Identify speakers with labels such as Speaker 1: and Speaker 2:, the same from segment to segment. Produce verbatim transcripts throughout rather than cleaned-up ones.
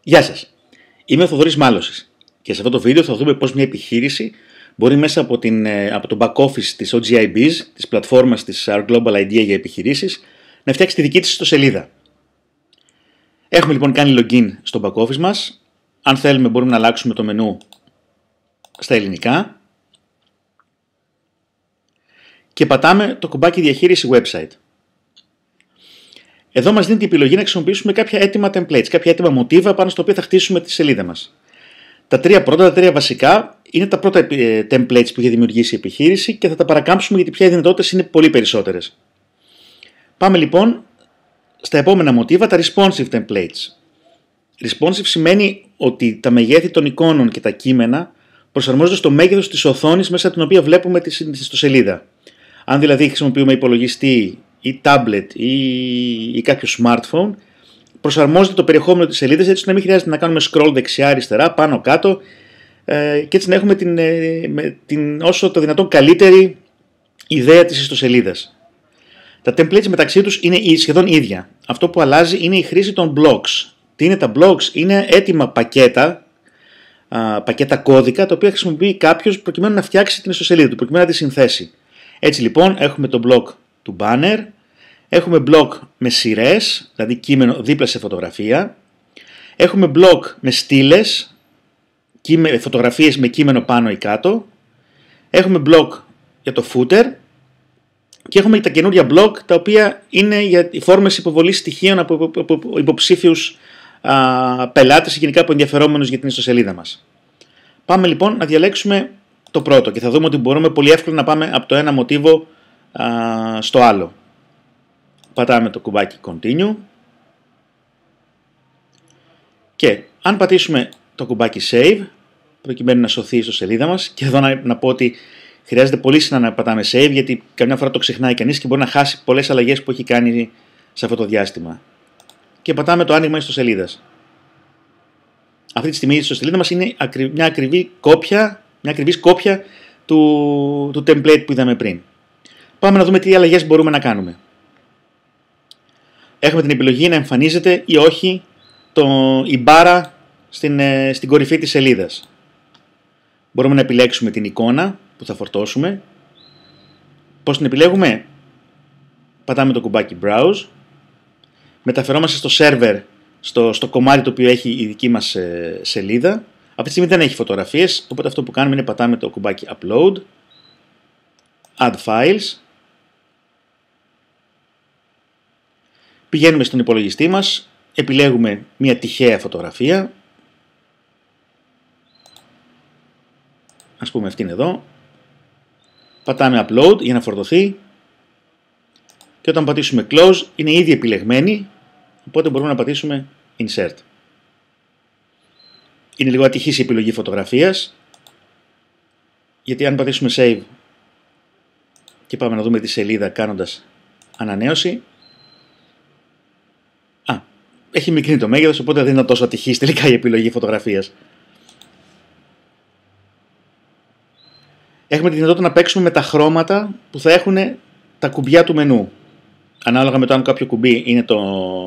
Speaker 1: Γεια σας, είμαι ο Θοδωρής Μάλωσης και σε αυτό το βίντεο θα δούμε πώς μια επιχείρηση μπορεί μέσα από, την, από το back office της ο τζι άι Biz, της πλατφόρμας της Our Global Idea για επιχειρήσεις, να φτιάξει τη δική της ιστοσελίδα. Έχουμε λοιπόν κάνει login στο back office μας. Αν θέλουμε μπορούμε να αλλάξουμε το μενού στα ελληνικά και πατάμε το κουμπάκι διαχείριση website. Εδώ μας δίνει την επιλογή να χρησιμοποιήσουμε κάποια έτοιμα templates, κάποια έτοιμα μοτίβα πάνω στο οποίο θα χτίσουμε τη σελίδα μας. Τα τρία πρώτα, τα τρία βασικά, είναι τα πρώτα templates που έχει δημιουργήσει η επιχείρηση και θα τα παρακάμψουμε γιατί πια οι δυνατότητες είναι πολύ περισσότερες. Πάμε λοιπόν στα επόμενα μοτίβα, τα responsive templates. Responsive σημαίνει ότι τα μεγέθη των εικόνων και τα κείμενα προσαρμόζονται στο μέγεθος της οθόνης μέσα από την οποία βλέπουμε τη ιστοσελίδα. Αν δηλαδή χρησιμοποιούμε υπολογιστή ή tablet ή, ή κάποιο smartphone, προσαρμόζεται το περιεχόμενο της σελίδας έτσι να μην χρειάζεται να κάνουμε scroll δεξιά-αριστερά, πάνω-κάτω ε, και έτσι να έχουμε την, ε, με, την όσο το δυνατόν καλύτερη ιδέα της ιστοσελίδας. Τα templates μεταξύ τους είναι σχεδόν ίδια. Αυτό που αλλάζει είναι η χρήση των blocks. Τι είναι τα blocks? Είναι έτοιμα πακέτα, α, πακέτα κώδικα, τα οποία χρησιμοποιεί κάποιος προκειμένου να φτιάξει την ιστοσελίδα του, προκειμένου να τη συνθέσει. Έτσι λοιπόν έχουμε το block του banner, έχουμε block με σειρές, δηλαδή κείμενο δίπλα σε φωτογραφία, έχουμε block με στήλες, φωτογραφίες με κείμενο πάνω ή κάτω, έχουμε block για το footer και έχουμε τα καινούργια block τα οποία είναι για οι φόρμες υποβολής στοιχείων από υποψήφιους α, πελάτες ή γενικά από ενδιαφερόμενους για την ιστοσελίδα μας. Πάμε λοιπόν να διαλέξουμε το πρώτο και θα δούμε ότι μπορούμε πολύ εύκολα να πάμε από το ένα μοτίβο α, στο άλλο. Πατάμε το κουμπάκι Continue και αν πατήσουμε το κουμπάκι Save προκειμένου να σωθεί η ιστοσελίδα μας, και εδώ να, να πω ότι χρειάζεται πολύ συχνά να πατάμε Save γιατί καμιά φορά το ξεχνάει κανείς και μπορεί να χάσει πολλές αλλαγές που έχει κάνει σε αυτό το διάστημα. Και πατάμε το άνοιγμα ιστοσελίδας. Αυτή τη στιγμή η ιστοσελίδα μας είναι μια ακριβή κόπια, μια ακριβής κόπια του, του template που είδαμε πριν. Πάμε να δούμε τι αλλαγές μπορούμε να κάνουμε. Έχουμε την επιλογή να εμφανίζεται ή όχι το, η μπάρα στην, στην κορυφή της σελίδας. Μπορούμε να επιλέξουμε την εικόνα που θα φορτώσουμε. Πώς την επιλέγουμε? Πατάμε το κουμπάκι Browse. Μεταφερόμαστε στο server, στο, στο κομμάτι το οποίο έχει η δική μας ε, σελίδα. Αυτή τη στιγμή δεν έχει φωτογραφίες, οπότε αυτό που κάνουμε είναι πατάμε το κουμπάκι Upload, Add Files. Πηγαίνουμε στον υπολογιστή μας, επιλέγουμε μια τυχαία φωτογραφία. Ας πούμε αυτήν εδώ. Πατάμε Upload για να φορτωθεί. Και όταν πατήσουμε Close είναι ήδη επιλεγμένη, οπότε μπορούμε να πατήσουμε Insert. Είναι λίγο ατυχής η επιλογή φωτογραφίας, γιατί αν πατήσουμε Save και πάμε να δούμε τη σελίδα κάνοντας ανανέωση, α, έχει μικρύνει το μέγεθος, οπότε δεν είναι τόσο ατυχής τελικά η επιλογή φωτογραφίας. Έχουμε τη δυνατότητα να παίξουμε με τα χρώματα που θα έχουν τα κουμπιά του μενού. Ανάλογα με το αν κάποιο κουμπί είναι το,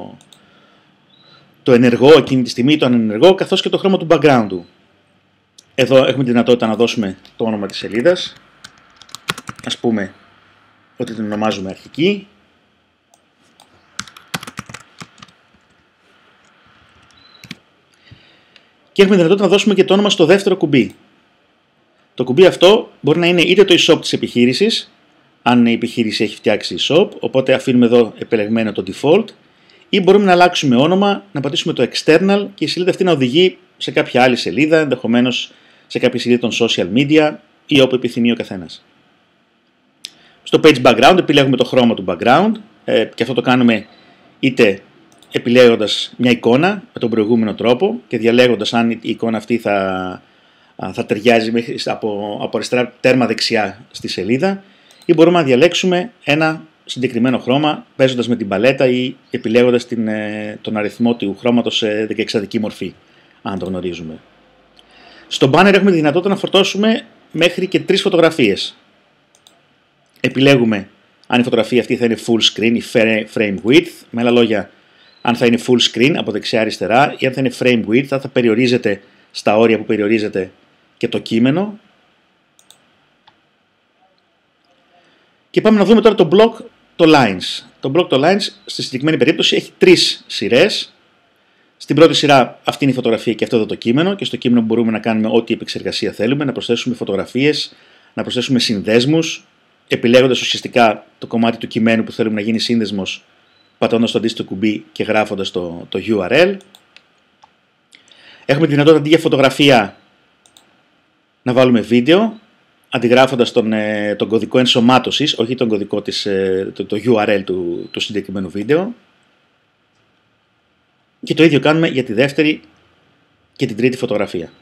Speaker 1: το ενεργό εκείνη τη στιγμή, το ανενεργό, καθώς και το χρώμα του background του. Εδώ έχουμε τη δυνατότητα να δώσουμε το όνομα της σελίδας. Ας πούμε ότι την ονομάζουμε αρχική. Και έχουμε τη δυνατότητα να δώσουμε και το όνομα στο δεύτερο κουμπί. Το κουμπί αυτό μπορεί να είναι είτε το e-shop της επιχείρησης, αν η επιχείρηση έχει φτιάξει e-shop, οπότε αφήνουμε εδώ επιλεγμένο το default, ή μπορούμε να αλλάξουμε όνομα, να πατήσουμε το external και η σελίδα αυτή να οδηγεί σε κάποια άλλη σελίδα, ενδεχομένως σε κάποια σελίδα των social media ή όπου επιθυμεί ο καθένας. Στο page background επιλέγουμε το χρώμα του background ε, και αυτό το κάνουμε είτε επιλέγοντας μια εικόνα με τον προηγούμενο τρόπο και διαλέγοντας αν η εικόνα αυτή θα, θα ταιριάζει από, από αριστερά τέρμα δεξιά στη σελίδα, ή μπορούμε να διαλέξουμε ένα συγκεκριμένο χρώμα παίζοντας με την παλέτα ή επιλέγοντας την, τον αριθμό του χρώματος σε δεκαεξαδική μορφή, αν το γνωρίζουμε. Στο banner έχουμε τη δυνατότητα να φορτώσουμε μέχρι και τρεις φωτογραφίες. Επιλέγουμε αν η φωτογραφία αυτή θα είναι full screen ή frame width, με άλλα λόγια αν θα είναι full screen από δεξιά-αριστερά ή αν θα είναι frame width, θα, θα περιορίζεται στα όρια που περιορίζεται και το κείμενο. Και πάμε να δούμε τώρα το block, το lines. Το block, το lines, στη συγκεκριμένη περίπτωση έχει τρεις σειρές. Στην πρώτη σειρά αυτή είναι η φωτογραφία και αυτό εδώ το κείμενο, και στο κείμενο μπορούμε να κάνουμε ό,τι επεξεργασία θέλουμε, να προσθέσουμε φωτογραφίες, να προσθέσουμε συνδέσμους, επιλέγοντας ουσιαστικά το κομμάτι του κειμένου που θέλουμε να γίνει σύνδεσμος, πατώντας το αντίστοιχο κουμπί και γράφοντας το, το γιου αρ ελ. Έχουμε τη δυνατότητα αντί για φωτογραφία να βάλουμε βίντεο, αντιγράφοντας τον, τον κωδικό ενσωμάτωσης, όχι τον κωδικό της, το, το γιου αρ ελ του, του συγκεκριμένου βίντεο. Και το ίδιο κάνουμε για τη δεύτερη και την τρίτη φωτογραφία.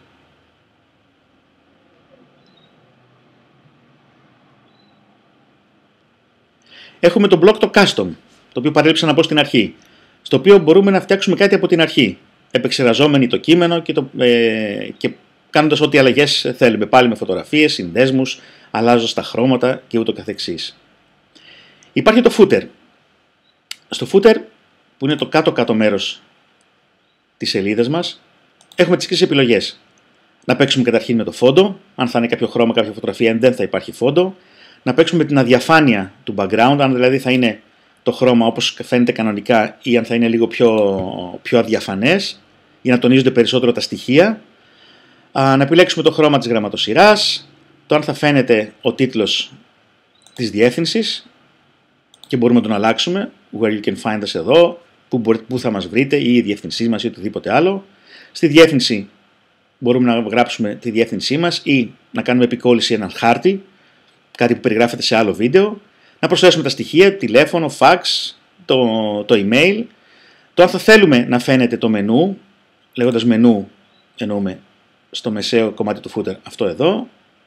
Speaker 1: Έχουμε το block το custom, το οποίο παρέλειψα να πω στην αρχή, στο οποίο μπορούμε να φτιάξουμε κάτι από την αρχή, επεξεργαζόμενοι το κείμενο και, το, ε, και κάνοντας ό,τι αλλαγές θέλουμε, πάλι με φωτογραφίες, συνδέσμους, αλλάζοντας τα χρώματα και ούτω καθεξής. Υπάρχει το footer. Στο footer, που είναι το κάτω-κάτω μέρος της σελίδας μας, έχουμε τις εξής επιλογές. Να παίξουμε καταρχήν με το φόντο, αν θα είναι κάποιο χρώμα, κάποια φωτογραφία, δεν θα υπάρχει φόντο. Να παίξουμε με την αδιαφάνεια του background, αν δηλαδή θα είναι το χρώμα όπως φαίνεται κανονικά ή αν θα είναι λίγο πιο, πιο αδιαφανές, για να τονίζονται περισσότερο τα στοιχεία. Να επιλέξουμε το χρώμα της γραμματοσυράς, το αν θα φαίνεται ο τίτλος της διεύθυνσης και μπορούμε να τον αλλάξουμε, where you can find us εδώ, που, μπορεί, που θα μας βρείτε ή η διεύθυνσή μας ή οτιδήποτε άλλο. Στη διεύθυνση μπορούμε να γράψουμε τη διεύθυνσή μας ή να κάνουμε επικόλληση έναν χάρτη, κάτι που περιγράφεται σε άλλο βίντεο, να προσθέσουμε τα στοιχεία, τηλέφωνο, fax, το, το email, το αν θα θέλουμε να φαίνεται το μενού, λέγοντας μενού εννοούμε στο μεσαίο κομμάτι του footer αυτό εδώ,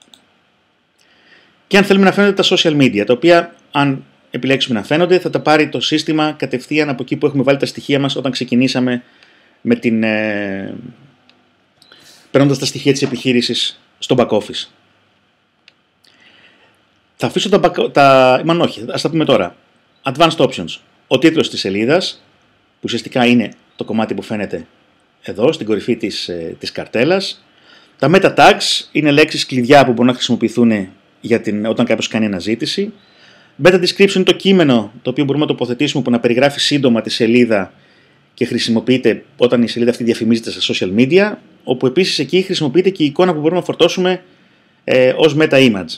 Speaker 1: και αν θέλουμε να φαίνονται τα social media, τα οποία αν επιλέξουμε να φαίνονται θα τα πάρει το σύστημα κατευθείαν από εκεί που έχουμε βάλει τα στοιχεία μας όταν ξεκινήσαμε με την, ε, παίρνοντας τα στοιχεία της επιχείρησης στο back office. Θα αφήσω τα, τα μάλλον όχι, ας τα πούμε τώρα. Advanced Options. Ο τίτλος της σελίδας, που ουσιαστικά είναι το κομμάτι που φαίνεται εδώ, στην κορυφή της, της καρτέλας. Τα Meta Tags είναι λέξεις κλειδιά που μπορούν να χρησιμοποιηθούν για την, όταν κάποιος κάνει αναζήτηση. Meta Description είναι το κείμενο το οποίο μπορούμε να τοποθετήσουμε που να περιγράφει σύντομα τη σελίδα και χρησιμοποιείται όταν η σελίδα αυτή διαφημίζεται στα social media, όπου επίσης εκεί χρησιμοποιείται και η εικόνα που μπορούμε να φορτώσουμε ε, ως Meta Image.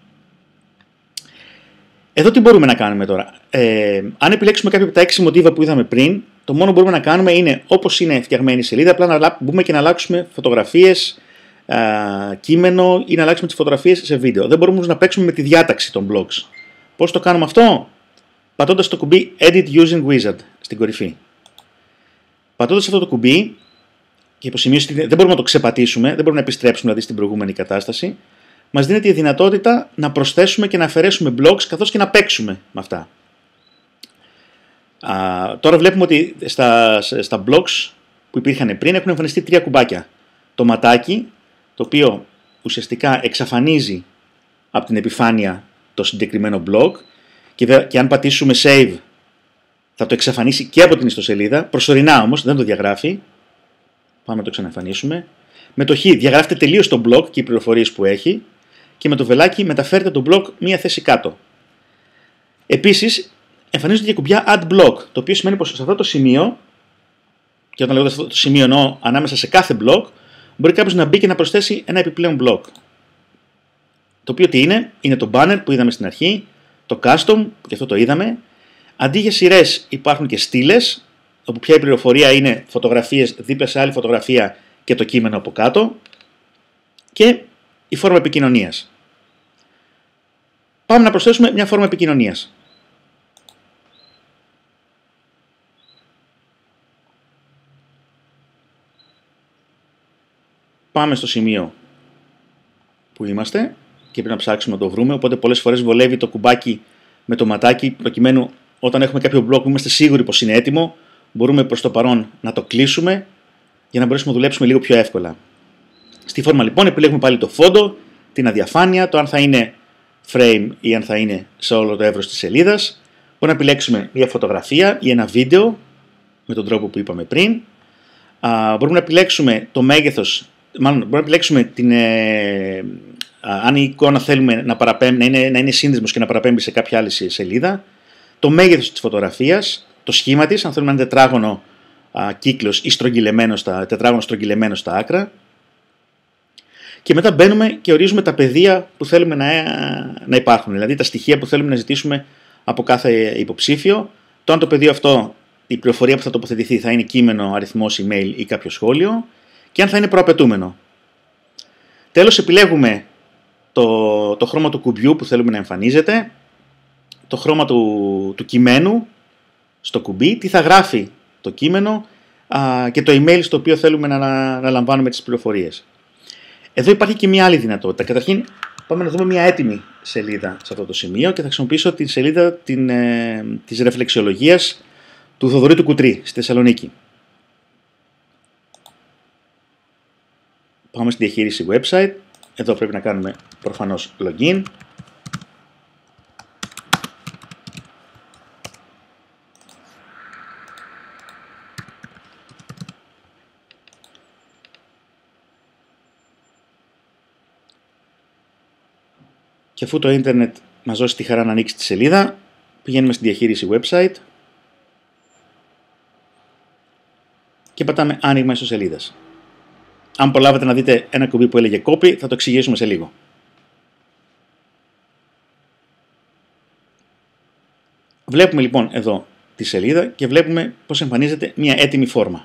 Speaker 1: Εδώ τι μπορούμε να κάνουμε τώρα. Ε, αν επιλέξουμε κάποιο από τα έξι μοτίβα που είδαμε πριν, το μόνο που μπορούμε να κάνουμε είναι όπως είναι φτιαγμένη η σελίδα, απλά να μπούμε και να αλλάξουμε φωτογραφίες, α, κείμενο ή να αλλάξουμε τις φωτογραφίες σε βίντεο. Δεν μπορούμε να παίξουμε με τη διάταξη των blogs. Πώς το κάνουμε αυτό? Πατώντας το κουμπί Edit Using Wizard στην κορυφή. Πατώντας αυτό το κουμπί, και υποσημείωση δεν μπορούμε να το ξεπατήσουμε, δεν μπορούμε να επιστρέψουμε δηλαδή στην προηγούμενη κατάσταση, μας δίνεται η δυνατότητα να προσθέσουμε και να αφαιρέσουμε blogs καθώς και να παίξουμε με αυτά. Α, τώρα βλέπουμε ότι στα, στα blogs που υπήρχαν πριν έχουν εμφανιστεί τρία κουμπάκια. Το ματάκι, το οποίο ουσιαστικά εξαφανίζει από την επιφάνεια το συγκεκριμένο blog και, και αν πατήσουμε save θα το εξαφανίσει και από την ιστοσελίδα, προσωρινά όμως, δεν το διαγράφει. Πάμε να το ξαναεμφανίσουμε. Με το χ διαγράφεται τελείως το blog και οι πληροφορίες που έχει και με το βελάκι μεταφέρεται το blog μία θέση κάτω. Επίσης, εμφανίζονται και κουμπιά Add Block, το οποίο σημαίνει πως σε αυτό το σημείο, και όταν λέγω αυτό το σημείο εννοώ ανάμεσα σε κάθε blog, μπορεί κάποιος να μπει και να προσθέσει ένα επιπλέον blog. Το οποίο τι είναι? Είναι το banner που είδαμε στην αρχή, το custom, και αυτό το είδαμε. Αντί για σειρές υπάρχουν και στήλες, όπου πια η πληροφορία είναι φωτογραφίες δίπλα σε άλλη φωτογραφία και το κείμενο από κάτω. Και η φόρμα επικοινωνίας. Πάμε να προσθέσουμε μια φόρμα επικοινωνίας. Πάμε στο σημείο που είμαστε και πρέπει να ψάξουμε να το βρούμε, οπότε πολλές φορές βολεύει το κουμπάκι με το ματάκι, προκειμένου όταν έχουμε κάποιο blog που είμαστε σίγουροι πως είναι έτοιμο, μπορούμε προς το παρόν να το κλείσουμε για να μπορέσουμε να δουλέψουμε λίγο πιο εύκολα. Στη φόρμα λοιπόν επιλέγουμε πάλι το φόντο, την αδιαφάνεια, το αν θα είναι frame ή αν θα είναι σε όλο το εύρος της σελίδας. Μπορούμε να επιλέξουμε μια φωτογραφία ή ένα βίντεο με τον τρόπο που είπαμε πριν. Α, μπορούμε να επιλέξουμε το μέγεθος, μάλλον μπορούμε να επιλέξουμε την, ε, α, αν η εικόνα θέλουμε να, παραπέμ, να, είναι, να είναι σύνδεσμος και να παραπέμπει σε κάποια άλλη σελίδα, το μέγεθος της φωτογραφίας, το σχήμα της, αν θέλουμε να είναι τετράγωνο α, κύκλος ή στρογγυλεμένο στα, τετράγωνο στρογγυλεμένο στα άκρα. Και μετά μπαίνουμε και ορίζουμε τα πεδία που θέλουμε να, να υπάρχουν, δηλαδή τα στοιχεία που θέλουμε να ζητήσουμε από κάθε υποψήφιο. Το αν το πεδίο αυτό, η πληροφορία που θα τοποθετηθεί θα είναι κείμενο, αριθμός, email ή κάποιο σχόλιο, και αν θα είναι προαπαιτούμενο. Τέλος, επιλέγουμε το, το χρώμα του κουμπιού που θέλουμε να εμφανίζεται, το χρώμα του, του κειμένου στο κουμπί, τι θα γράφει το κείμενο α, και το email στο οποίο θέλουμε να, να, να λαμβάνουμε τις πληροφορίες. Εδώ υπάρχει και μια άλλη δυνατότητα. Καταρχήν, πάμε να δούμε μια έτοιμη σελίδα σε αυτό το σημείο και θα χρησιμοποιήσω τη σελίδα την, ε, της ρεφλεξιολογίας του Θοδωρή του Κουτρί στη Θεσσαλονίκη. Πάμε στη διαχείριση website. Εδώ πρέπει να κάνουμε προφανώς login. Και αφού το ίντερνετ μας δώσει τη χαρά να ανοίξει τη σελίδα, πηγαίνουμε στη διαχείριση website και πατάμε άνοιγμα ιστοσελίδας. Αν προλάβετε να δείτε ένα κουμπί που έλεγε copy, θα το εξηγήσουμε σε λίγο. Βλέπουμε λοιπόν εδώ τη σελίδα και βλέπουμε πώς εμφανίζεται μια έτοιμη φόρμα.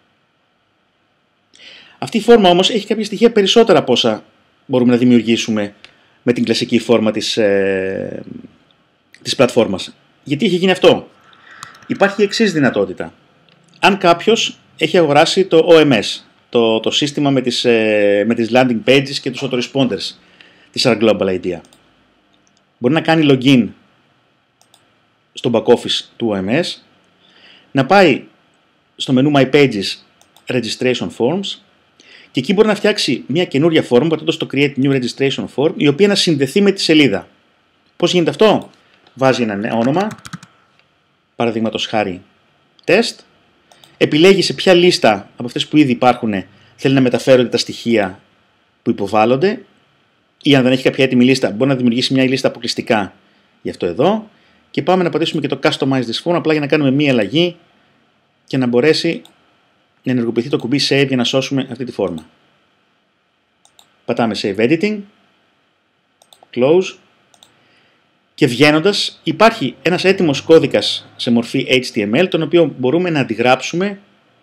Speaker 1: Αυτή η φόρμα όμως έχει κάποια στοιχεία περισσότερα από όσα μπορούμε να δημιουργήσουμε με την κλασική φόρμα της, ε, της πλατφόρμας. Γιατί έχει γίνει αυτό? Υπάρχει η εξής δυνατότητα. Αν κάποιος έχει αγοράσει το ο εμ ες, το, το σύστημα με τις, ε, με τις landing pages και τους autoresponders της Our Global Idea, μπορεί να κάνει login στο back office του ο εμ ες, να πάει στο μενού My Pages Registration Forms και εκεί μπορεί να φτιάξει μια καινούρια φόρμα, πατώντας το Create New Registration Form, η οποία να συνδεθεί με τη σελίδα. Πώς γίνεται αυτό? Βάζει ένα όνομα, παραδείγματος χάρη test, επιλέγει σε ποια λίστα από αυτές που ήδη υπάρχουν θέλει να μεταφέρονται τα στοιχεία που υποβάλλονται, ή αν δεν έχει κάποια έτοιμη λίστα μπορεί να δημιουργήσει μια λίστα αποκλειστικά γι' αυτό εδώ, και πάμε να πατήσουμε και το Customize this form απλά για να κάνουμε μια αλλαγή και να μπορέσει να ενεργοποιηθεί το κουμπί Save για να σώσουμε αυτή τη φόρμα. Πατάμε Save Editing, Close, και βγαίνοντας υπάρχει ένας έτοιμος κώδικας σε μορφή έιτς τι εμ ελ, τον οποίο μπορούμε να αντιγράψουμε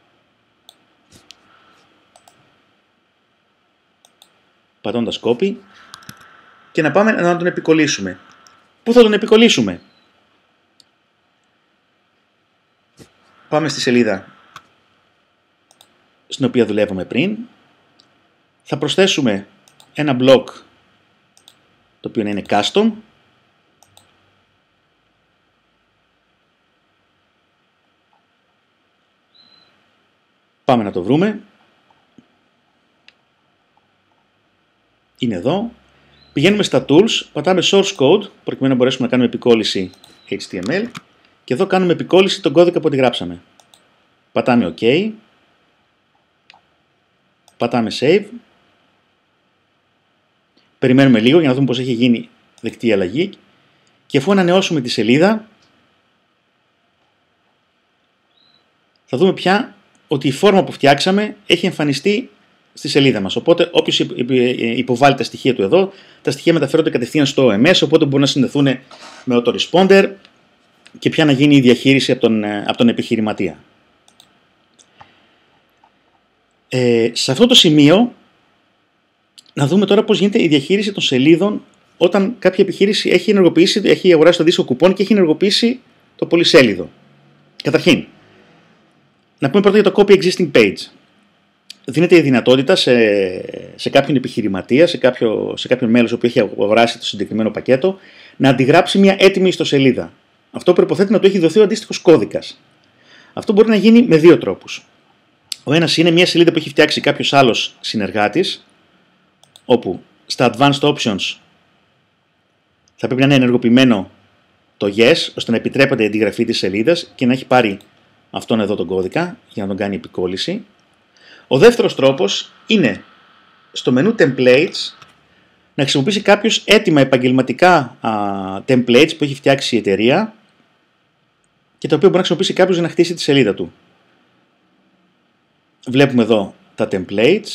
Speaker 1: πατώντας Copy και να πάμε να τον επικολλήσουμε. Πού θα τον επικολλήσουμε? Πάμε στη σελίδα στην οποία δουλεύουμε πριν. Θα προσθέσουμε ένα block το οποίο είναι custom. Πάμε να το βρούμε. Είναι εδώ. Πηγαίνουμε στα tools, πατάμε source code προκειμένου να μπορέσουμε να κάνουμε επικόλληση έιτς τι εμ ελ και εδώ κάνουμε επικόλληση τον κώδικα που αντιγράψαμε. Πατάμε OK. Πατάμε Save. Περιμένουμε λίγο για να δούμε πώς έχει γίνει δεκτή η αλλαγή και αφού ανανεώσουμε τη σελίδα θα δούμε πια ότι η φόρμα που φτιάξαμε έχει εμφανιστεί στη σελίδα μας. Οπότε όποιος υποβάλλει τα στοιχεία του εδώ, τα στοιχεία μεταφέρονται κατευθείαν στο ο εμ ες, οπότε μπορούν να συνδεθούν με autoresponder και πια να γίνει η διαχείριση από τον, από τον επιχειρηματία. Ε, σε αυτό το σημείο να δούμε τώρα πώς γίνεται η διαχείριση των σελίδων όταν κάποια επιχείρηση έχει ενεργοποιήσει, έχει αγοράσει το δίσκο κουπόν και έχει ενεργοποιήσει το πολυσέλιδο. Καταρχήν, να πούμε πρώτα για το Copy Existing Page. Δίνεται η δυνατότητα σε, σε κάποιον επιχειρηματία, σε, κάποιο, σε κάποιον μέλος που έχει αγοράσει το συγκεκριμένο πακέτο, να αντιγράψει μια έτοιμη ιστοσελίδα. Αυτό προϋποθέτει να του έχει δοθεί ο αντίστοιχος κώδικας. Αυτό μπορεί να γίνει με δύο τρόπους. Ο ένας είναι μια σελίδα που έχει φτιάξει κάποιος άλλος συνεργάτης, όπου στα Advanced Options θα πρέπει να είναι ενεργοποιημένο το Yes, ώστε να επιτρέπεται η αντιγραφή της σελίδας και να έχει πάρει αυτόν εδώ τον κώδικα για να τον κάνει επικόλληση. Ο δεύτερος τρόπος είναι στο μενού Templates να χρησιμοποιήσει κάποιος έτοιμα επαγγελματικά α, templates που έχει φτιάξει η εταιρεία και τα οποία μπορεί να χρησιμοποιήσει κάποιος για να χτίσει τη σελίδα του. Βλέπουμε εδώ τα templates.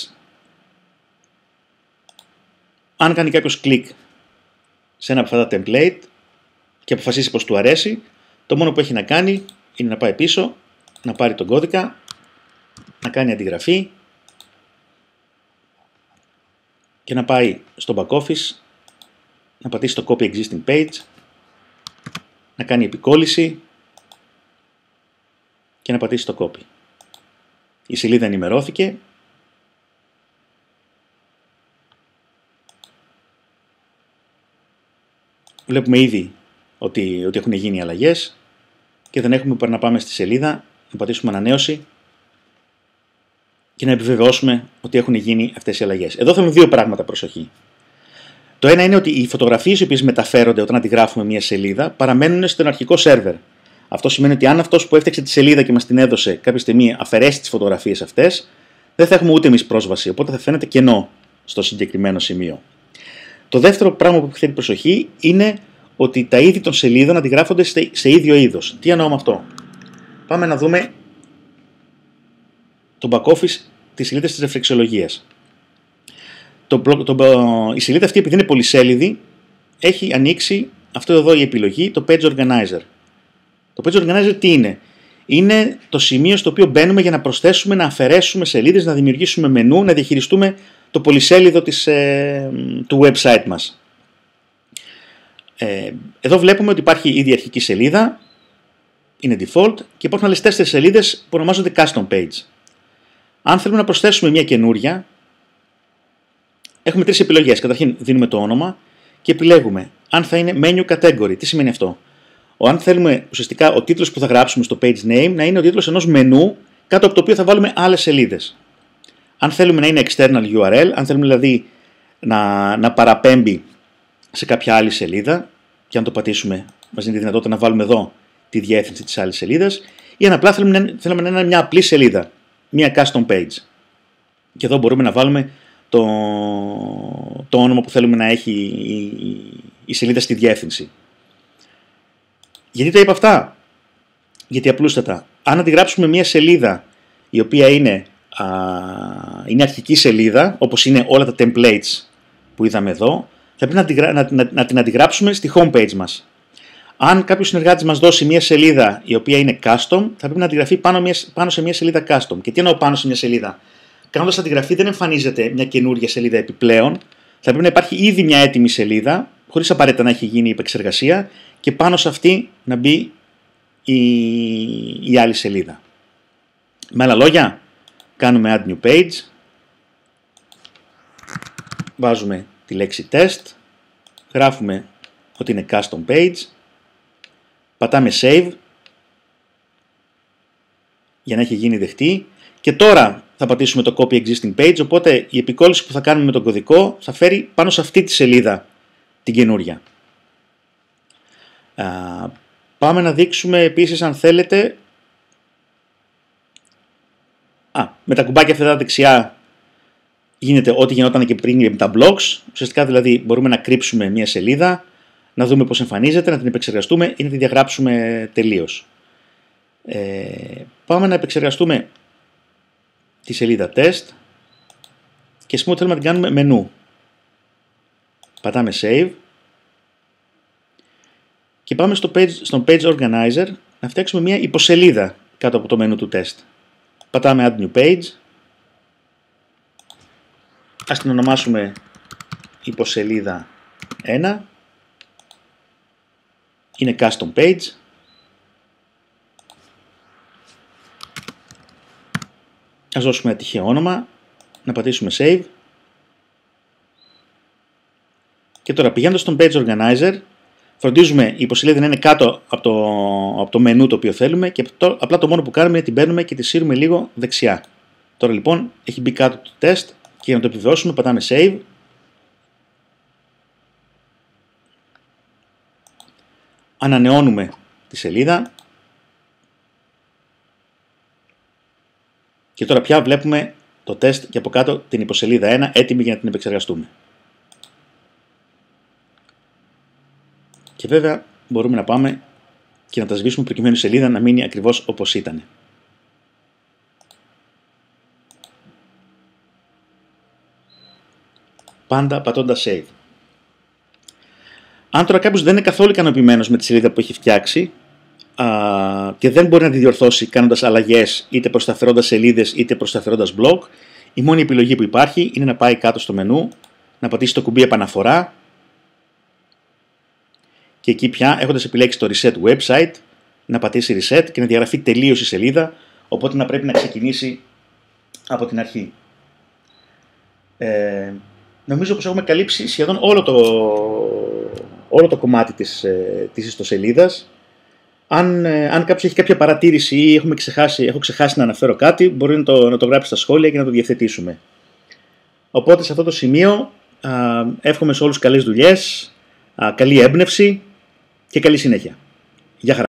Speaker 1: Αν κάνει κάποιος κλικ σε ένα από αυτά τα template και αποφασίσει πως του αρέσει, το μόνο που έχει να κάνει είναι να πάει πίσω, να πάρει τον κώδικα, να κάνει αντιγραφή και να πάει στο back office, να πατήσει το copy existing page, να κάνει επικόλληση και να πατήσει το copy. Η σελίδα ενημερώθηκε. Βλέπουμε ήδη ότι, ότι έχουν γίνει αλλαγές και δεν έχουμε να πάμε στη σελίδα, να πατήσουμε ανανέωση και να επιβεβαιώσουμε ότι έχουν γίνει αυτές οι αλλαγές. Εδώ θέλουμε δύο πράγματα προσοχή. Το ένα είναι ότι οι φωτογραφίες οι οποίες μεταφέρονται όταν αντιγράφουμε μια σελίδα παραμένουν στον αρχικό σερβερ. Αυτό σημαίνει ότι αν αυτός που έφτιαξε τη σελίδα και μας την έδωσε κάποια στιγμή αφαιρέσει τις φωτογραφίες αυτές, δεν θα έχουμε ούτε εμείς πρόσβαση, οπότε θα φαίνεται κενό στο συγκεκριμένο σημείο. Το δεύτερο πράγμα που επιθέτει προσοχή είναι ότι τα είδη των σελίδων αντιγράφονται σε ίδιο είδος. Τι εννοώ με αυτό? Πάμε να δούμε το back office της σελίδας της ρεφλεξιολογίας. Το, το, η σελίδα αυτή, επειδή είναι πολυσέλιδη, έχει ανοίξει αυτό εδώ η επιλογή, το Page Organizer. Το Page Organizer τι είναι? Είναι το σημείο στο οποίο μπαίνουμε για να προσθέσουμε, να αφαιρέσουμε σελίδες, να δημιουργήσουμε μενού, να διαχειριστούμε το πολυσέλιδο της, ε, του website μας. Ε, εδώ βλέπουμε ότι υπάρχει ήδη αρχική σελίδα, είναι default, και υπάρχουν άλλες τέσσερις σελίδες που ονομάζονται custom page. Αν θέλουμε να προσθέσουμε μια καινούρια, έχουμε τρεις επιλογές. Καταρχήν δίνουμε το όνομα και επιλέγουμε αν θα είναι menu category. Τι σημαίνει αυτό? Αν θέλουμε ουσιαστικά ο τίτλος που θα γράψουμε στο page name να είναι ο τίτλος ενός μενού κάτω από το οποίο θα βάλουμε άλλες σελίδες. Αν θέλουμε να είναι external γιου αρ ελ, αν θέλουμε δηλαδή να, να παραπέμπει σε κάποια άλλη σελίδα, και αν το πατήσουμε μας δίνει τη δυνατότητα να βάλουμε εδώ τη διεύθυνση της άλλης σελίδας, ή αν απλά θέλουμε, θέλουμε να είναι μια απλή σελίδα, μια custom page. Και εδώ μπορούμε να βάλουμε το, το όνομα που θέλουμε να έχει η, η σελίδα στη διεύθυνση. Γιατί τα είπα αυτά? Γιατί απλούστατα, αν αντιγράψουμε μια σελίδα η οποία είναι, α, είναι αρχική σελίδα, όπως είναι όλα τα templates που είδαμε εδώ, θα πρέπει να, αντιγρα... να, να, να την αντιγράψουμε στη homepage μας. Αν κάποιος συνεργάτης μας δώσει μια σελίδα η οποία είναι custom, θα πρέπει να αντιγραφεί πάνω, μια, πάνω σε μια σελίδα custom. Και τι εννοώ πάνω σε μια σελίδα? Κάνοντας αντιγραφή δεν εμφανίζεται μια καινούργια σελίδα επιπλέον, θα πρέπει να υπάρχει ήδη μια έτοιμη σελίδα, χωρίς απαραίτητα να έχει γίνει η επεξεργασία, και πάνω σε αυτή να μπει η, η άλλη σελίδα. Με άλλα λόγια, κάνουμε add new page, βάζουμε τη λέξη test, γράφουμε ότι είναι custom page, πατάμε save για να έχει γίνει δεκτή, και τώρα θα πατήσουμε το copy existing page, οπότε η επικόλληση που θα κάνουμε με τον κωδικό θα φέρει πάνω σε αυτή τη σελίδα την καινούρια. Α, πάμε να δείξουμε επίσης, αν θέλετε, α, με τα κουμπάκια αυτά δεξιά γίνεται ό,τι γινόταν και πριν με τα blocks. Ουσιαστικά δηλαδή μπορούμε να κρύψουμε μια σελίδα, να δούμε πώς εμφανίζεται, να την επεξεργαστούμε ή να τη διαγράψουμε τελείως. Ε, πάμε να επεξεργαστούμε τη σελίδα test και ας πούμε ότι θέλουμε να την κάνουμε μενού. Πατάμε save και πάμε στο page, στον page organizer να φτιάξουμε μια υποσελίδα κάτω από το μενού του test. Πατάμε add new page, ας την ονομάσουμε υποσελίδα ένα, είναι custom page. Ας δώσουμε ένα τυχαίο όνομα, να πατήσουμε save. Και τώρα πηγαίνοντας στον page organizer, φροντίζουμε η υποσελίδα να είναι κάτω από το, από το μενού το οποίο θέλουμε, και το, απλά το μόνο που κάνουμε είναι την παίρνουμε και τη σύρουμε λίγο δεξιά. Τώρα λοιπόν έχει μπει κάτω το test, και για να το επιβεβαιώσουμε πατάμε save. Ανανεώνουμε τη σελίδα. Και τώρα πια βλέπουμε το τεστ και από κάτω την υποσελίδα ένα έτοιμη για να την επεξεργαστούμε. Και βέβαια μπορούμε να πάμε και να τα σβήσουμε προκειμένου η σελίδα να μείνει ακριβώς όπως ήταν. Πάντα πατώντας Save. Αν τώρα κάποιος δεν είναι καθόλου ικανοποιημένος με τη σελίδα που έχει φτιάξει α, και δεν μπορεί να τη διορθώσει κάνοντας αλλαγές είτε προσταφαιρώντας σελίδες είτε προσταφαιρώντας blog, η μόνη επιλογή που υπάρχει είναι να πάει κάτω στο μενού, να πατήσει το κουμπί επαναφορά και εκεί πια, έχοντας επιλέξει το Reset Website, να πατήσει Reset και να διαγραφεί τελείως η σελίδα, οπότε να πρέπει να ξεκινήσει από την αρχή. Ε, νομίζω πως έχουμε καλύψει σχεδόν όλο το, όλο το κομμάτι της, της ιστοσελίδας. Αν, αν κάποιος έχει κάποια παρατήρηση ή έχουμε ξεχάσει, έχω ξεχάσει να αναφέρω κάτι, μπορεί να το, να το γράψει στα σχόλια και να το διευθετήσουμε. Οπότε σε αυτό το σημείο α, εύχομαι σε όλους καλές δουλειές, α, καλή έμπνευση και καλή συνέχεια. Γεια χαρά.